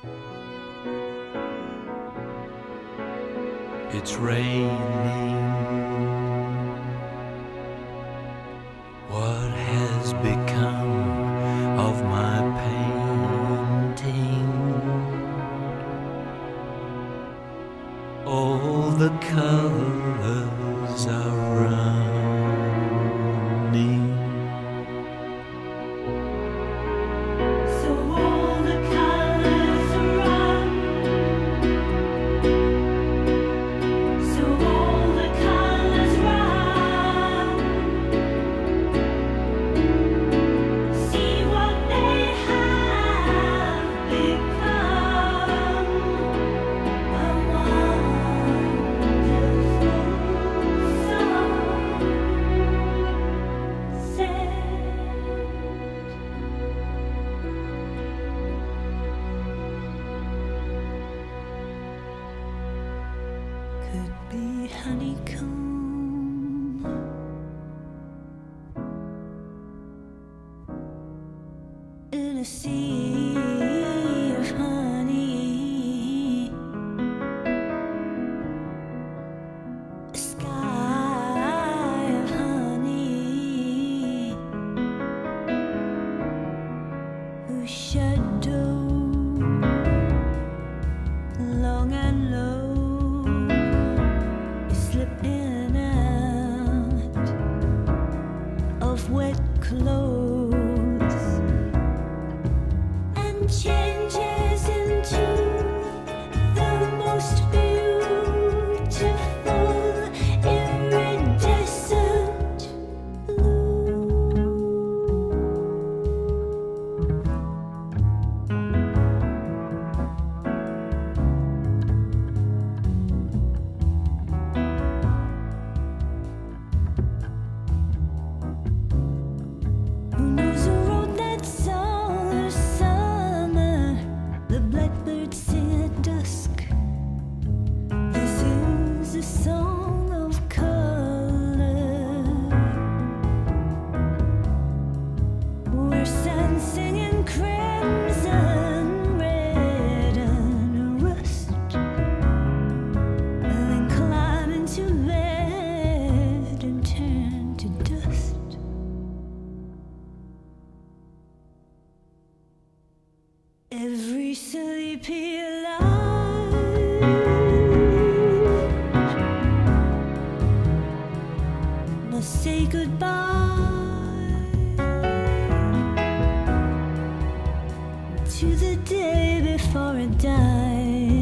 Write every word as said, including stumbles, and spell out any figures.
It's raining. What has become of my painting? All the colors are running. So all the colors run. So all the colors run. See what they have become. A wonderful sunset. Could be honeycomb in a sea of honey, a sky of honey, whose shadow long and low slip in and out of wet clothes and changes into the most beautiful iridescent blue. Who knows who wrote that song in summer? The blackbirds sing at dusk. This is a song of color. We're sun singing crimson, red, and rust, and then climb into lead and turn to dust. Every sleepy light must say goodbye to the day before it dies.